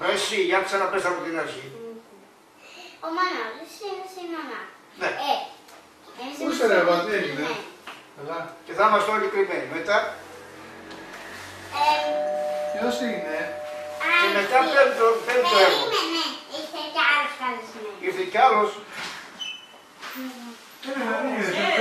Εσύ, για ξαναπες από την αρχή. Ο Μανώλης είναι συνονά. Ναι. Πού είσαι ρε Εύα, τι έγινε? Καλά. Και θα είμαστε όλοι κρυμμένοι. Μετά. Ποιος είναι? Και μετά πέμπτο έργο. Περίμενε, ήρθε κι άλλος καλεσμένος. Ήρθε κι άλλος. Δεν έχουμε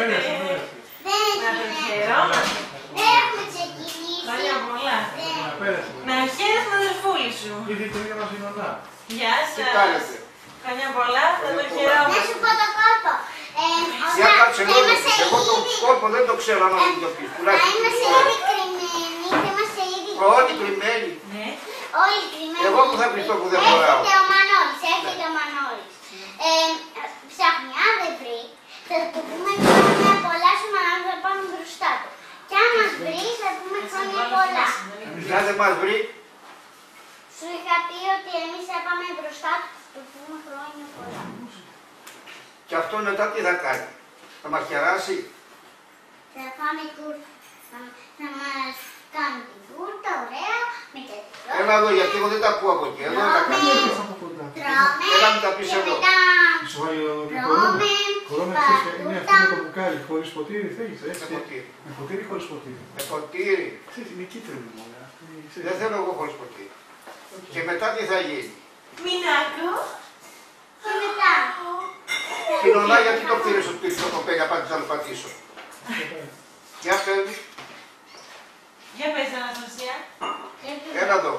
ξεκινήσει. Χρόνια πολλά. Να χαίρεσαι τον αδερφούλη σου. Ήρθε η κυρία μας η Νονά. Γεια Τι σας. κάνετε? Χρόνια πολλά, θα τον Να χαιρόμαστε. σου πω το κόλπο. Για κάτσε λίγο. Εγώ το κόλπο δεν το ξέρω αν δεν το πεις. Θα Τουλάχιστον είμαστε την ήδη κρυμμένοι. Θα είμαστε ήδη όλοι κρυμμένοι. Ναι. όλοι κρυμμένοι. Εγώ που θα κρυφτώ που δεν φοράω. Έρχεται ο Μανώλης, έρχεται ο Μανώλης. Ψάχνει, αν δεν βρει, θα του πούμε χρόνια πολλά σου Μανώλη, θα πάμε μπροστά του. Και αν μας βρει, θα πούμε χρόνια πολλά. Αν δεν μας βρει, Σου είχα πει ότι εμείς θα πάμε μπροστά του, θα του πούμε χρόνια πολλά. και αυτό μετά τι θα κάνει? Θα μας κεράσει? Θα πάμε κούρτα. Θα μας κάνουν την κούρτα, ωραία, με τέτοιο. Έλα εδώ γιατί εγώ δεν τα ακούω από εκεί. Εδώ δεν τα κάνω. Έλα μην τα πεις και εδώ. μετά Σου βάλει ο τρώμε, κορώνα, ξέρεις, είναι αυτό με το μπουκάλι, χωρίς ποτήρι θέλεις, έτσι. Με ποτήρι. Με ποτήρι χωρίς ποτήρι. Με ποτήρι. Ξέρεις, είναι κίτρινη μόνο. Δεν θέλω εγώ χωρίς ποτήρι. Και μετά τι θα γίνει? Μινάκο. και μετά. Κοινωνά γιατί το πήρες στο πίσω το κοπέλι, απάντης να το πατήσω. Για φεύγει. Για πες Αναστασία. Έλα εδώ.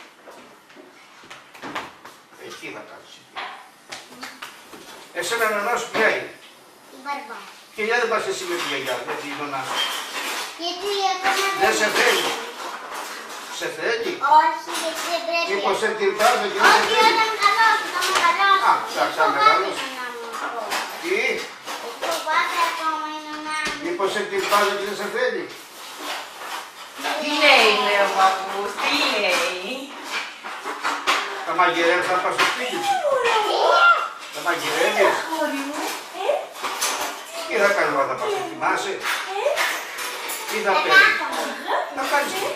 Εκεί θα κάνεις. Εσένα νονά σου ποια είναι? Η μπαρμπά. Και για δεν πας εσύ με τη γιαγιά, με τη νονά σου. Γιατί ακόμα Δεν σε θέλει. Σε θέλει. Όχι, γιατί δεν πρέπει. Μήπως σε τυρτάζω και δεν σε Όχι, θέλει. όταν μεγαλώσω, θα μεγαλώσω. Α, θα μεγαλώσει. Τι? Φοβάται ακόμα η νονά μου. Μήπως σε τυρτάζω και δεν σε θέλει. Τι λέει, λέει ο παππούς, τι λέει. Θα μαγειρεύεις να πας στο σπίτι σου. Θα μαγειρεύεις. Κόρη μου, Τι θα κάνεις όταν θα πας, θα θυμάσαι. Τι θα παίρνεις. Θα κάνεις τι.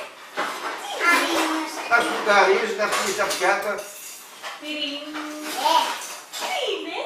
Θα σπουνταρίζεις, να πεις τα πιάτα. Πυρήν. Τι είναι.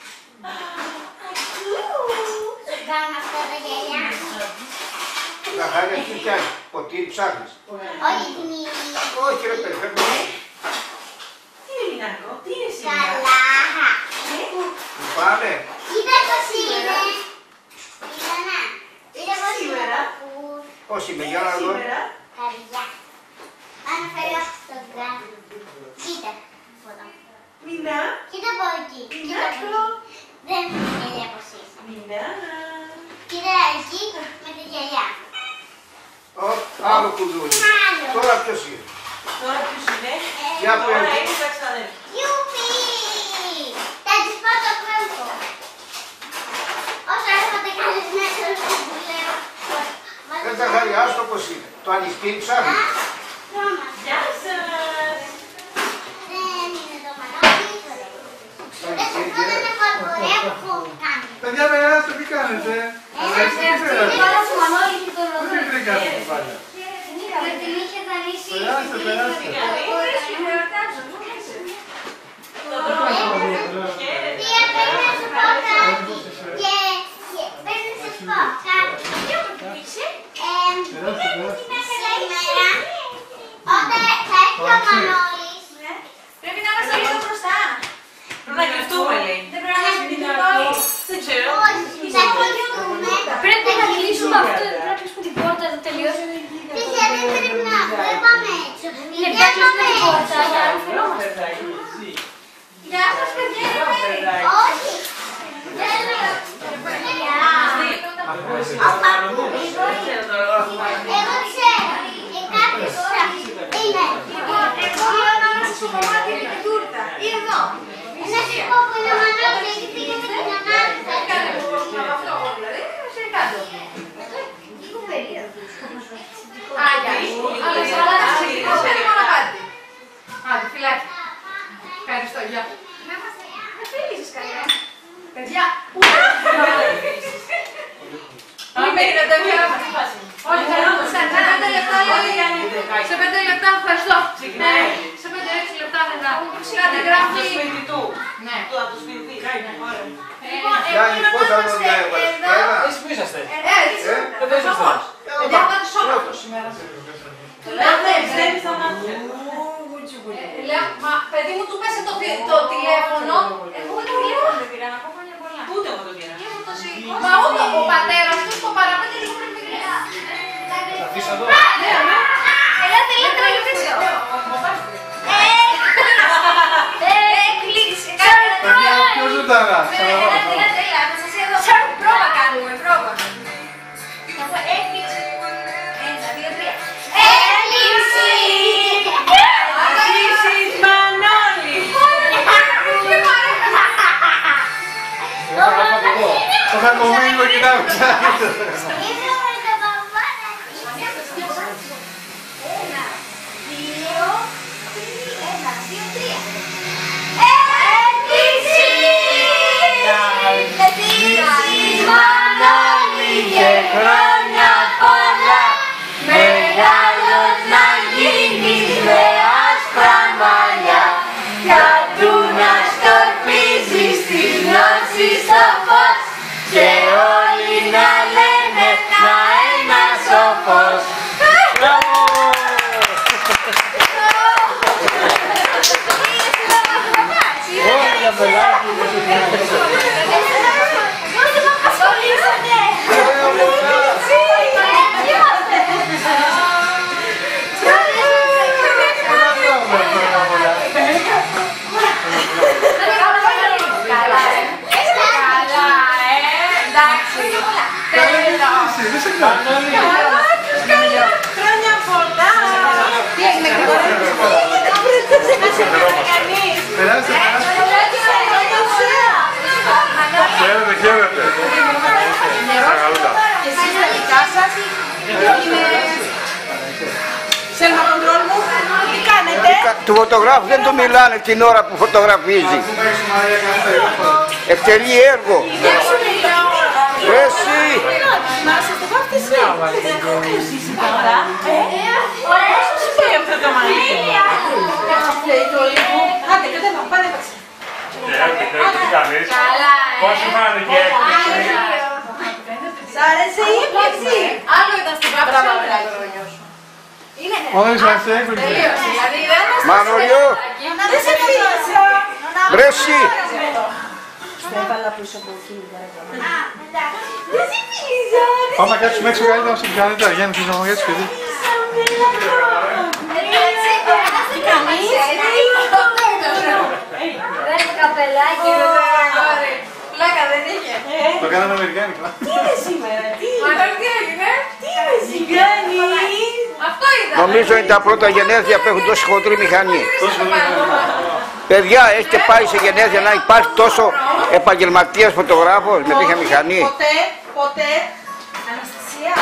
Σου κάνω αυτά τα γυαλιά. Τα χάρια τι πιάνεις, ποτήρι ψάχνεις. Όχι, την Όχι ρε παιδί, φέρνω. Τι είναι Μινάκο, τι είναι σήμερα. καλά. Πάμε. Κοίτα πώς είναι. Κοίτα να. Κοίτα πώς είναι Σήμερα. ο παππούς. Πώς είμαι, για να δω. Σήμερα. Καρδιά. Πάνω φέρω τον κράτο. Κοίτα. Εδώ. Μινά. Κοίτα από εκεί. Κοίτα από Μινάκο. εκεί. Δεν είναι γυαλιά πως είσαι. Μινά. Κοίτα εκεί με τη γυαλιά. Άλλο κουδούνι. Άλλο. Τώρα ποιος είναι. Τώρα ποιος είναι. Για Τώρα πες. είναι τα ξαδέρφια. Γιουπί! Θα της πω το κόλπο. Όσο έρχονται καλεσμένους που λέω. Δεν τα χάρια, άστο πως είναι. Το ανοιχτή ψάχνει. Χρώμα. Γεια σας. Δεν είναι το Μανώλης. Δεν σου πω δεν έχω απορία που έχω κάνει. Παιδιά, περάστε, τι κάνετε. Δεν βρήκατε την πάλια. Με την είχε δανείσει. Περάστε, περάστε. Τία, πρέπει να σου πω κάτι. Και πρέπει να σου πω κάτι. Σήμερα, όταν θα έρθει ο Μανώλης, Πρέπει να είμαστε λίγο μπροστά. Πρέπει να κρυφτούμε, λέει. Δεν πρέπει να είμαστε την πόλη. Δεν ξέρω. όχι, θα κρυφτούμε. Πρέπει να κλείσουμε αυτό, πρέπει να κλείσουμε την πόρτα, θα τελειώσει. Τία, δεν πρέπει να πάμε έξω. Ναι, Δεν πρέπει να πάμε κλείσουμε την πόρτα, έξω. για να μην φαινόμαστε. Γεια σας, παιδιά, Όχι. Δεν λέω. Ο παππούς. Εγώ ξέρω. Και κάποιος είναι. εγώ λέω να μας στο κομμάτι με την τούρτα. Ή εδώ. Να σου πω που είναι ο Μανώλης, γιατί πήγε με την ανάγκη. Κάνε αυτό, δηλαδή, σε κάτω. Λίγο περίεργο. Άγια. Αλλά σημαντικό, δεν μόνο κάτι. Άντε, φιλάκι. Ευχαριστώ, γεια. Δεν φίλησες καλά. Παιδιά, μην μείνετε, παιδιά. Όχι, σε 5 λεπτά, σε 5 λεπτά, ευχαριστώ. Σε 5-6 λεπτά μετά. Κάτι γράφει. Το σπίτι του. Ναι. Από το σπίτι. Γιάννη, πώς θα τον διάβασες, καλά. Εσείς που είσαστε. Έτσι. Εδώ είσαστε. Γιατί θα το σώμα σήμερα. Του λέω Ξέρεις τα μάτια. λέω, μα παιδί μου του πέσε το τηλέφωνο. Εγώ το τηλέφωνο δεν πήρα να πω χρόνια πολλά. Ούτε εγώ το πήρα. Μα ούτε ο πατέρας του το παραπέντε λίγο πριν πήγε. Θα αφήσω εδώ. Ελάτε, λίγο. Έκλειξε. Παιδιά, ποιος ζωντανά. Σαν πρόβα κάνουμε, πρόβα. Θα πω έκλειξε. 1, 2, 3. Έκλειξε. Ζήσεις Μανώλη. Το θα κομμίνω και τα και χρόνια πολλά, μεγάλος να γίνεις με άσπρα μαλλιά, κάτω να σκορπίζεις τη γνώση στο φως και όλοι να λένε να ένα σοφός. Χρόνια πολλά. Τι έγινε, Περάστε, χαίρετε, χαίρετε. και εσείς τα δικά σας είναι Σέλμα κοντρόλ μου, τι κάνετε? Του φωτογράφου δεν του μιλάνε την ώρα που φωτογραφίζει. Εκτελεί έργο. Εσύ. Να σας το πω αυτή εσύ. Δεν έχω ζήσει καλά. Πώς σου πει αυτό το μαλλί? Το λίγο, άντε κατέβα, πάρε έπαιξε. Τι κάνεις? Καλά, Πώς σου φάνηκε η έκπληξη? Σ' άρεσε η έπληξη? Άλλο ήταν στην πράξη, είναι ναι. Όχι, σας έκπληξη. Τελείωσε, δηλαδή δεν μας Μανολιό. δεν σε φίλησα. Βρέσει. Δεν σε φίλησα. Πάμε να κάτσουμε έξω καλύτερα να σε πιάνετε. Γιάννη, θες να μου γιατί παιδί. Τι κάνεις? Δεν είναι καπελάκι. Πλάκα δεν είχε. Το κάναμε αμερικάνικα. Τι είναι σήμερα, τι Μα τώρα τι έγινε? τι συγκάνεις? Αυτό είδα. Νομίζω είναι τα πρώτα γενέθλια που έχουν τόση χοντρή μηχανή. Τόσο Παιδιά, έχετε πάει σε γενέθλια να υπάρχει τόσο επαγγελματίας φωτογράφος με τέτοια μηχανή? Ποτέ. Αναστασία.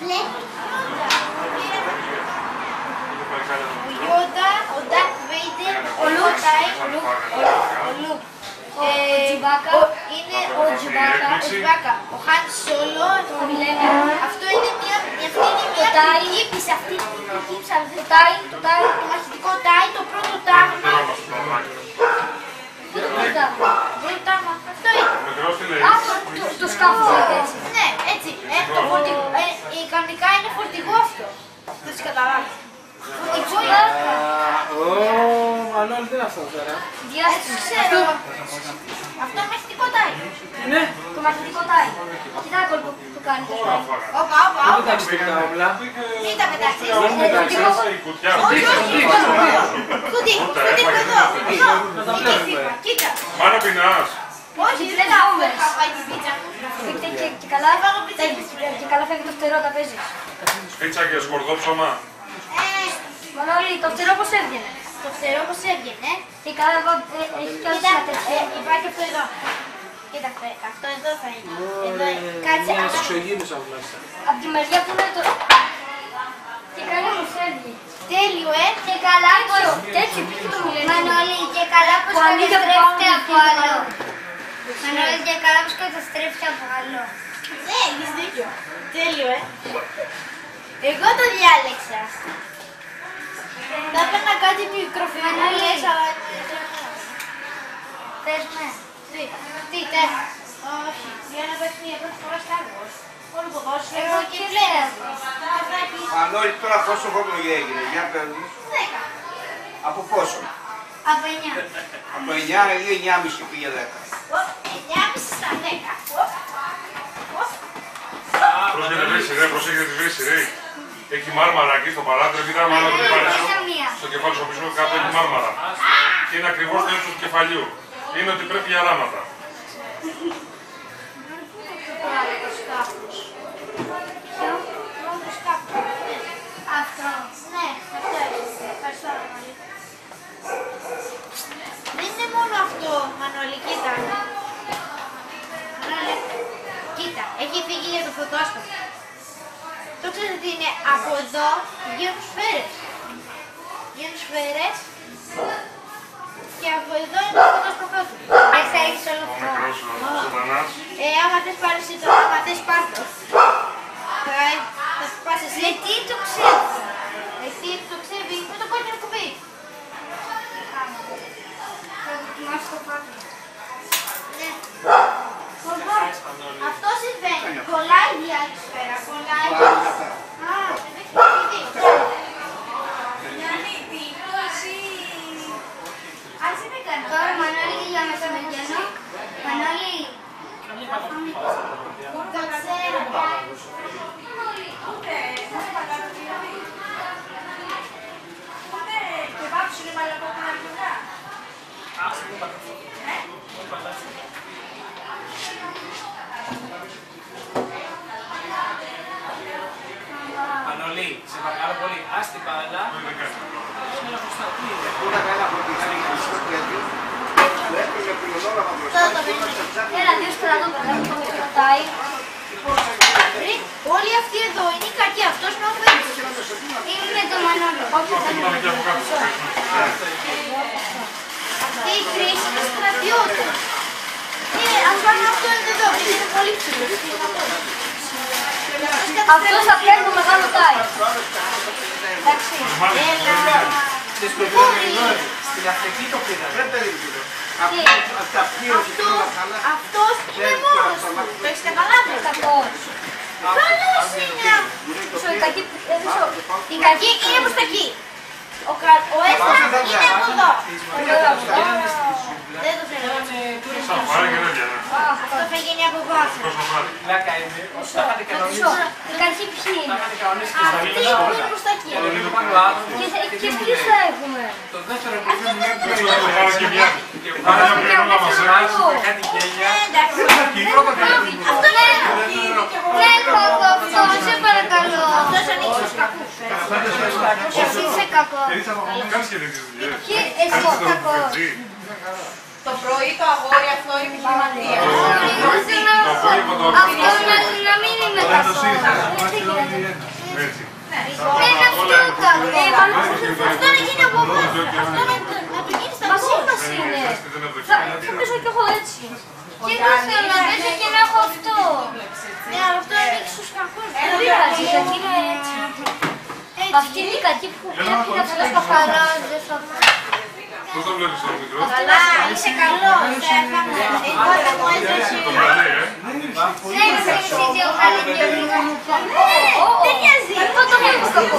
Ο Darth Vader, ο Luke, είναι ο Τσιμπάκα, ο Han Solo, τον λένε. Αυτό είναι μια πτυχή σε αυτή την πτυχή, το μαχητικό τάι, το πρώτο τάγμα. Αυτό είναι. Το σκάφος έτσι. Ναι, έτσι. Κανονικά είναι φορτηγό αυτό. Δεν το καταλάβεις. Μανώλη, τι είναι αυτό τώρα? Ξέρω. Αυτό μαχητικό τάι. Ναι. Το μαγνητικό τάι. Κοιτά κόλπο που κάνει. Όπα. Δεν τα ξέρει τα όπλα. Μην τα μεταξύ. Κουτί εδώ. Κοίτα. Πάνω πεινάς. Όχι, δεν θα φάει την πίτσα. Και καλά φεύγει το φτερό όταν παίζεις. Πίτσα και σκορδό ψωμά. Μανώλη, το φτερό πώς έβγαινε? Το φτερό πώς έβγαινε. Και καλά έχει κι άλλο ένα τέτοιο. Υπάρχει αυτό εδώ. Κοίτα, αυτό εδώ θα είναι. Εδώ είναι. Κάτσε. Εξωγήινους απλάστα. Απ' τη μεριά που είναι το... Και καλά πώς έβγαινε. Τέλειο, Και καλά πως τέτοιο πήγε το μιλένιο. Μανώλη, και καλά πως Που ανοίγει από καταστρέφεται πάνω από και άλλο. πάνω. Μανώλη, και καλά πως καταστρέφεται από άλλο. Ναι, έχεις δίκιο. Τέλειο, Εγώ το διάλεξα. Θα έπαιρνα κάτι μικροφιλές, αλλά παίζουμε. Τι, 4. Όχι, για να παίξουμε για πρώτη φορά Star Wars. Όλο ποδόσφαιρο. Εγώ και πλέον. Μανώλη, τώρα πόσο χρόνο έγινε, για παίρνεις. 10. Από πόσο. Από 9. Από 9 ή 9,5 πήγε 10. 9,5 στα 10. Προσέχετε βρύση ρε. Έχει μάρμαρα εκεί στο παράθυρο, κοίτα μάλλον το πάρεις στο κεφάλι σου πίσω κάτω έχει μάρμαρα. Και είναι ακριβώς το ύψος του κεφαλιού. Είναι ότι πρέπει για ράματα. Αυτό. Ναι, αυτό είναι. Ευχαριστώ, Μανώλη. Δεν είναι μόνο αυτό, Μανώλη, κοίτα. Μανώλη, κοίτα, έχει φύγει για το φωτόσκοπο. Το ξέρετε τι είναι, από εδώ βγαίνουν σφαίρες. Βγαίνουν σφαίρες και από εδώ είναι το φωτόσκοπο του. Εσύ έχεις όλο αυτό. Άμα θες πάρεις το, άμα θες πάρτο. Θα πας εσύ. Τι το ξέρεις. Εσύ το ξέρεις με το κόκκινο κουμπί. Θα δοκιμάσεις το πάτο. Ναι. Αυτό συμβαίνει. Κολλάει η άλλη σφαίρα. Κολλάει. Τώρα Μανώλη για μεσημεριανό. Μανώλη. Το ξέρω. Μανώλη, σε παρακαλώ πολύ, ας την μπάλα. Έλα, δύο στρατόπεδα που με κρατάει. Όλοι αυτοί εδώ είναι οι κακοί, αυτός με αφήνει. Είναι το Μανώλη. Όχι, δεν είναι. Αυτή η κρίση είναι στρατιώτες. Ας βάλουμε αυτό εδώ, είναι πολύ ψηλός. Αυτός θα πιάνει το μεγάλο τάι. Εντάξει, έλα. Στην Αφρική το πήραμε. Αυτός είναι μόνος του. Το έχεις καταλάβει. Κακός. Καλός είναι. Η κακή είναι προς τα εκεί. Ο Έστρας είναι από εδώ. Δεν το θέλω. Αυτό θα γίνει από βάση. Πλάκα είναι. Τα είχατε κανονίσει. Η κακή ποιοι είναι. Αυτή είναι προς τα εκεί. Και ποιους θα έχουμε. Το δεύτερο που είναι Και πάρα να πρέπει να μας με κάτι γένεια. Αυτό είναι αυτό, σε παρακαλώ. Αυτός ανοίξει τους κακούς. Εσύ είσαι κακός. Κάνεις και τέτοιες δουλειές. Εσύ είσαι κακός. Το πρωί το αγόρι αυτό είναι επιχειρηματία. Αυτό να μην είναι κακός. Έτσι. Είναι αυτό κακό. Αυτό να γίνει από εμάς. Αυτό να το γίνει στα μαζί μας είναι. Θα παίζω κι εγώ έτσι. Και εγώ θέλω να παίζω και να έχω αυτό. Ναι, αλλά αυτό ανοίξει τους κακούς. Δεν πειράζει, η κακή είναι έτσι. Αυτή είναι η κακή που πρέπει να αυτό στο χαράζ. Πώς το βλέπεις το μικρό? Καλά, είσαι καλός. Εγώ θα μου έδωσε. Το βράδυ, Ναι, είσαι εξήγει ο Χαλινιός. Δεν νοιάζει. Αυτό το βλέπω κακό.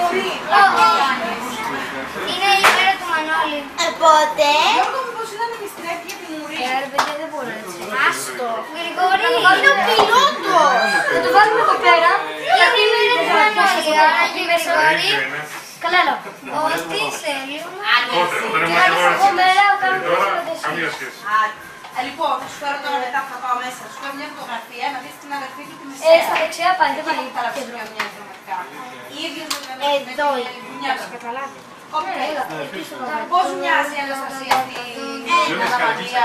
Είναι η μέρα του Μανώλη. Οπότε... Γιώργο, μήπως ήταν επιστρέφει για την ουρή. Ρε παιδιά, δεν μπορώ έτσι. Άστο. Γρηγόρη, είναι ο πιλότος. Θα το βάλουμε εδώ πέρα. Γιατί είναι η μέρα του Μανώλη. Άρα και Γρηγόρη. Καλά, έλα. Τι είσαι, λίγο. Πότε, όταν ήμουν εγώ έτσι. Τώρα, καμία σχέση. Λοιπόν, θα σου φέρω τώρα μετά που θα πάω μέσα. Σου φέρω μια φωτογραφία να δεις την αδερφή του τη μεσαία. Στα δεξιά πάει, δεν πάει. Θα λάβεις μια δραματικά. Ίδιος με την Εδώ αδερφή. είναι. Καταλάβει. Πώς μοιάζει η Αναστασία αυτή η δραματία.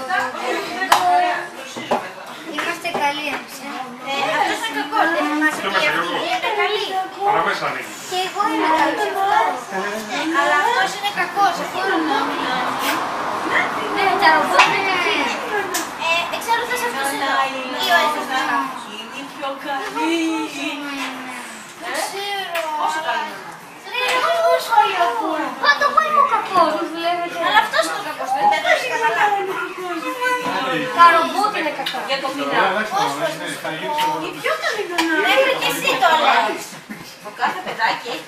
Είμαστε καλοί εμείς. Αυτός είναι κακός. Είναι καλή. Παραμέσα ανοίγει. Και εγώ είμαι καλός. Αλλά αυτός είναι κακός. Αυτό είναι το ναι, τα ρομπότ είναι κακή. Εξάλλου θες αυτός εδώ. Ή ο Έστρας. Είναι πιο καλή. Δεν ξέρω. Όσο καλή. Εγώ σχόλιο ακούω. Πάντα εγώ είμαι ο κακός. Αλλά αυτός είναι ο κακός. Δεν το έχει καταλάβει. είναι κακά. Για το μηνά. Η πιο καμινωνά. Μέχρι και εσύ το λες. Το κάθε παιδάκι έχει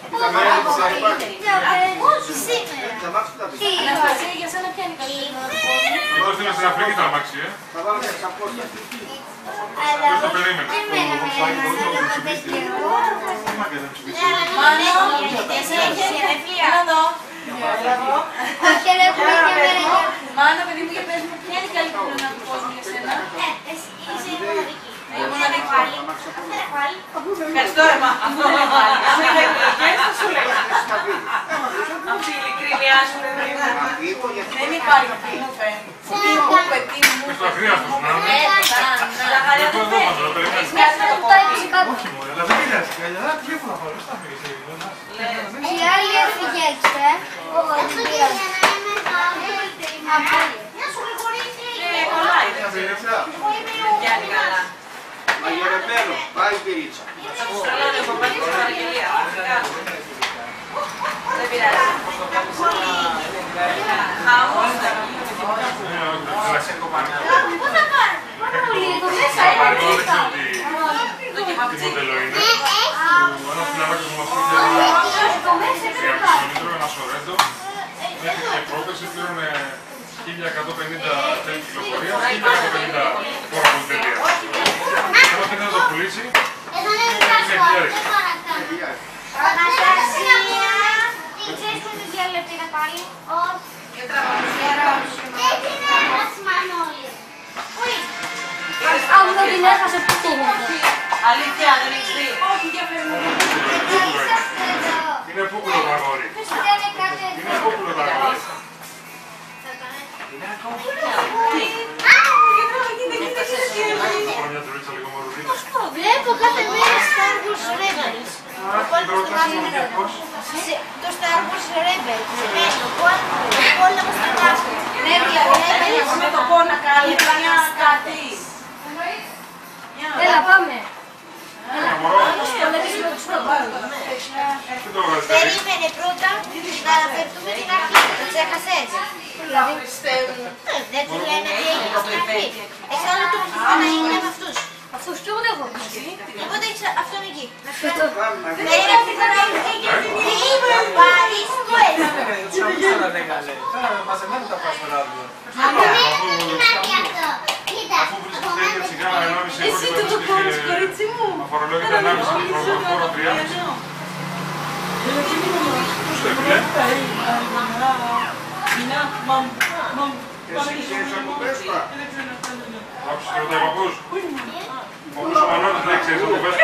Αναστασία, για σένα ποια είναι η καλύτερη. Εγώ στείλω στην Αφρική τα αμάξι, Θα βάλω μια σαπόσια. Δεν το περίμενα. Μάνα, παιδί μου, για πες μου, ποια είναι η καλύτερη χρονιά του κόσμου για σένα. Ευχαριστώ, Εμά. Αυτό δεν βάλει. Αν δεν εκλογές, θα σου λέγα. Αυτή η ειλικρίνειά σου δεν υπάρχει. Τι μου φαίνει. Τι μου παιδί μου. Στο αχρίαστος να είναι. Τα χαριά του φαίνει. Έχεις κάτι να το κόψει. Όχι μόνο, αλλά δεν πειράζει. Καλά, τηλέφωνα πάρω, δεν σταθεί. Η άλλη έφυγε έξω, εγώ δεν πειράζει. Γιάννη καλά. Μαγειρεμένο, πάει η πυρίτσα. Θα τους τρελάνε από πάλι στην παραγγελία. Δεν πειράζει. Χαμός θα γίνει. Πού θα πάρω, πάρω λίγο μέσα, Τι μοντέλο είναι. Ένας φιλαράκος μου μας πήγε ένα σορέντο. Μέχρι και πρόκληση πλήρωνε 1.150 τέλη κυκλοφορίας, 1.150 φόρα πολυτελεία. Ενώ θέλει να το πουλήσει, είναι χιλιάρικο. Αναστασία, ξέρεις πόσες διαλέπτει να πάλι. Όχι. Έτσι είναι ένας Μανώλης. Πού είναι. Αν δεν την έχασε, πού είναι. Αλήθεια, δεν έχεις δει. Όχι, για φέρνω. Είναι πούκουλο το αγόρι. Είναι πούκουλο το αγόρι. Χρόνια του ρίτσα λίγο μορουδίτα. Βλέπω κάθε μέρα Star Wars Rebels. Το Star Wars Rebels. Όλα μας τα βάζουν. Εγώ με το πόνα καλή, μια κάτι. Έλα, πάμε. Ένα μωρό. Τι το βγάζεις παιδί. Περίμενε πρώτα να αναφερθούμε την αρχή. Το ξέχασες. Δεν του λένε τι έγινε στην αρχή. Εξάλλου το αρχικό να είναι με αυτούς. Αυτούς και εγώ δεν έχω. Οπότε έχεις αυτόν εκεί. Μαζεμένα τα πας στο ράδιο. Αφού βρίσκεται για τσιγάρα 1,5 ευρώ και αφορολόγητα 1,5 ευρώ, φόρο 3,5. Πώς το έπρεπε. Εσύ ξέρεις από Βέσπα. Άκουσες και ρωτάει παππούς. Παππούς ο Μανώλης λέει ξέρεις από Βέσπα.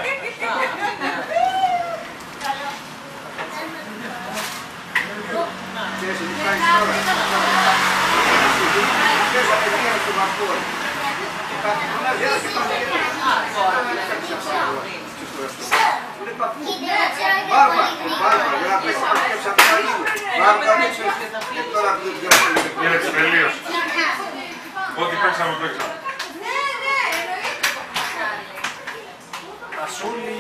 Ξέρεις τι κάνεις τώρα. Ξέρεις τα παιδιά του Μαρκόρ. Για να παίξεις πασκέψεις από τα λίγο. Και τώρα που δεν διαφέρει. Είναι της τελείως. Ό,τι παίξαμε, παίξαμε. Ασούλη.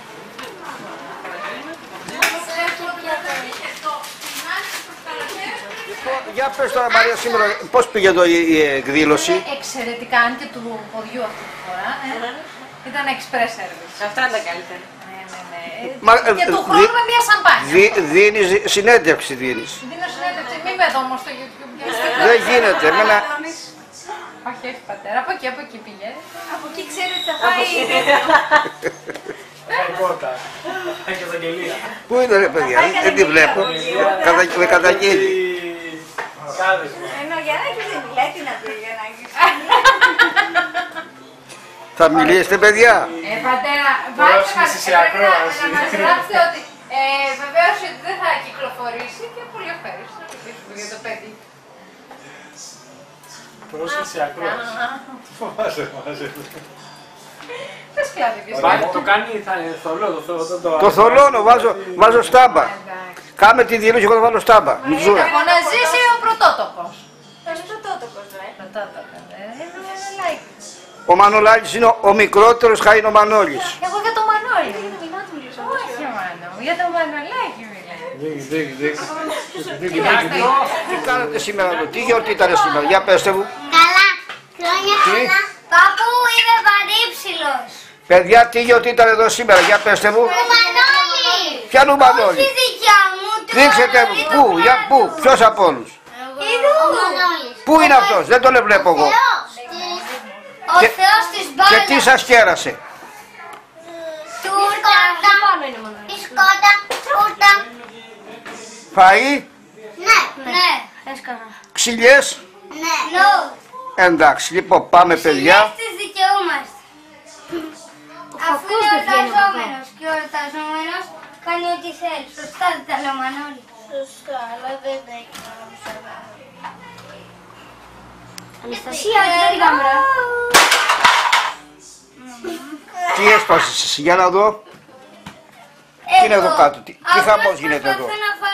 Για πες τώρα Μαρία σήμερα, πώς πήγε εδώ η εκδήλωση. Εξαιρετικά, αν και του ποδιού αυτή τη φορά. Ήταν express service. Αυτά είναι τα καλύτερα. Και του χρόνου με μία σαμπάνια. Δίνεις συνέντευξη, δίνεις. Δίνω συνέντευξη, μη με δω όμως στο YouTube. Δεν γίνεται, εμένα... Όχι, όχι πατέρα, από εκεί πήγε. Από εκεί ξέρετε θα πάει. Κόρτα. Έχει καταγγελία. Πού είναι ρε παιδιά, δεν τη βλέπω. Με καταγγείλει. Ενώ ο Γιαννάκης δεν μιλάει, τι να πει ο Γιαννάκης. Θα μιλήσετε παιδιά. Πατέρα, βάλτε μας να μας γράψετε ότι βεβαίως ότι δεν θα κυκλοφορήσει και πολύ ευχαριστώ για το παιδί. Πρόσκληση ακρόαση. Φοβάσαι, φοβάσαι. Πες κλάδι, Το κάνει θολό, Το θολώνω, βάζω στάμπα. Κάμε τη δήλωση, εγώ θα βάλω στάμπα. Μιτζούρα. Να ζήσει ο πρωτότοκος. Ποιος πρωτότοκος, Πρωτότοκος, είναι Μανολάκης. Ο Μανολάκης είναι ο μικρότερος Χαΐν ο Μανώλης. Εγώ για τον Μανώλη. Όχι Μάνο, για τον Μανολάκη μιλάει. Τι κάνετε σήμερα εδώ, τι γιορτή ήταν σήμερα, για πέστε μου. Καλά. Τι? Παππού, είμαι πανύψηλος. Παιδιά, τι γιορτή ήταν εδώ σήμερα, για πέστε μου. Μανώλη. Ποιανού Μανώλη? Όχι δικιά μου. Δείξτε μου, πού, για πού, ποιος από όλους? Πού είναι αυτός, δεν τον βλέπω εγώ. Ο Θεός της μπάλας. Και τι σας κέρασε? Τούρτα. Μπισκότα. Τούρτα. Φαΐ, Ναι. ξυλιές. Ναι. Εντάξει, λοιπόν, πάμε παιδιά. Τις δικαιούμαστε. Αφού είναι εορταζόμενος και ο εορταζόμενος κάνει ό,τι θέλει. Σωστά δεν τα λέω, Μανώλη? Σωστά, αλλά δεν έκανα ψωμά. Αναστασία, δεν την κάμερα. Τι έσπασες εσύ, για να δω. Τι είναι εδώ κάτω, τι χαμός γίνεται εδώ? Προσπαθώ να